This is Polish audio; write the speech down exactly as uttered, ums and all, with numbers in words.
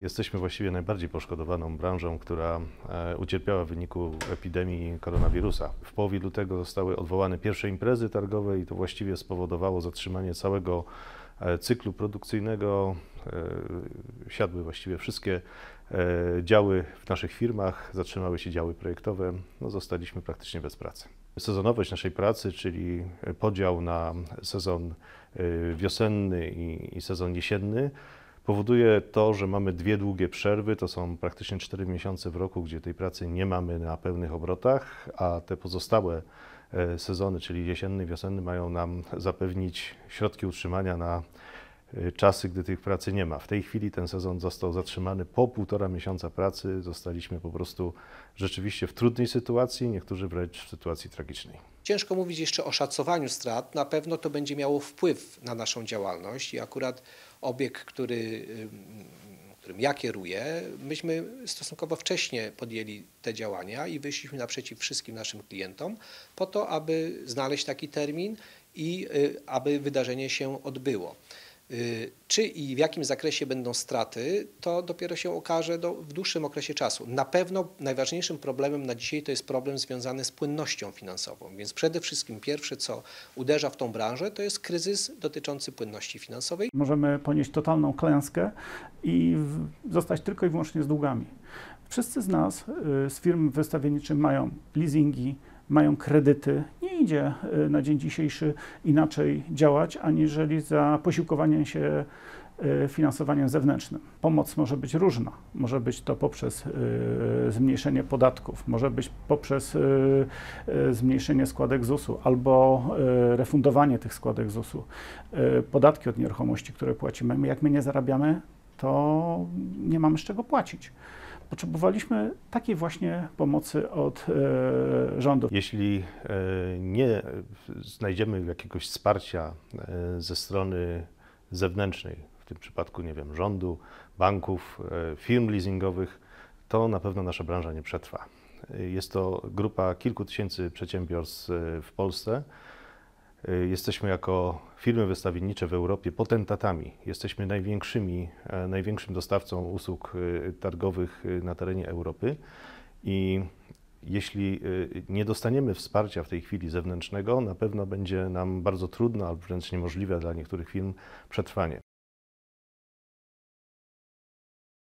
Jesteśmy właściwie najbardziej poszkodowaną branżą, która ucierpiała w wyniku epidemii koronawirusa. W połowie lutego zostały odwołane pierwsze imprezy targowe i to właściwie spowodowało zatrzymanie całego cyklu produkcyjnego. Siadły właściwie wszystkie działy w naszych firmach, zatrzymały się działy projektowe, no zostaliśmy praktycznie bez pracy. Sezonowość naszej pracy, czyli podział na sezon wiosenny i, i sezon jesienny, powoduje to, że mamy dwie długie przerwy, to są praktycznie cztery miesiące w roku, gdzie tej pracy nie mamy na pełnych obrotach, a te pozostałe sezony, czyli jesienny, wiosenny, mają nam zapewnić środki utrzymania na czasy, gdy tych pracy nie ma. W tej chwili ten sezon został zatrzymany po półtora miesiąca pracy, zostaliśmy po prostu rzeczywiście w trudnej sytuacji, niektórzy wręcz w sytuacji tragicznej. Ciężko mówić jeszcze o szacowaniu strat, na pewno to będzie miało wpływ na naszą działalność i akurat obieg, który, którym ja kieruję, myśmy stosunkowo wcześnie podjęli te działania i wyszliśmy naprzeciw wszystkim naszym klientom po to, aby znaleźć taki termin i aby wydarzenie się odbyło. Czy i w jakim zakresie będą straty, to dopiero się okaże do, w dłuższym okresie czasu. Na pewno najważniejszym problemem na dzisiaj to jest problem związany z płynnością finansową, więc przede wszystkim pierwsze, co uderza w tą branżę, to jest kryzys dotyczący płynności finansowej. Możemy ponieść totalną klęskę i zostać tylko i wyłącznie z długami. Wszyscy z nas, z firm wystawienniczych, mają leasingi, mają kredyty. Nie idzie na dzień dzisiejszy inaczej działać, aniżeli za posiłkowaniem się finansowaniem zewnętrznym. Pomoc może być różna. Może być to poprzez zmniejszenie podatków, może być poprzez zmniejszenie składek zusu albo refundowanie tych składek zusu. Podatki od nieruchomości, które płacimy. Jak my nie zarabiamy, to nie mamy z czego płacić. Potrzebowaliśmy takiej właśnie pomocy od e, rządu. Jeśli e, nie znajdziemy jakiegoś wsparcia e, ze strony zewnętrznej, w tym przypadku, nie wiem, rządu, banków, e, firm leasingowych, to na pewno nasza branża nie przetrwa. Jest to grupa kilku tysięcy przedsiębiorstw w Polsce. Jesteśmy jako firmy wystawiennicze w Europie potentatami. Jesteśmy największymi, największym dostawcą usług targowych na terenie Europy i jeśli nie dostaniemy wsparcia w tej chwili zewnętrznego, na pewno będzie nam bardzo trudno albo wręcz niemożliwe dla niektórych firm przetrwanie.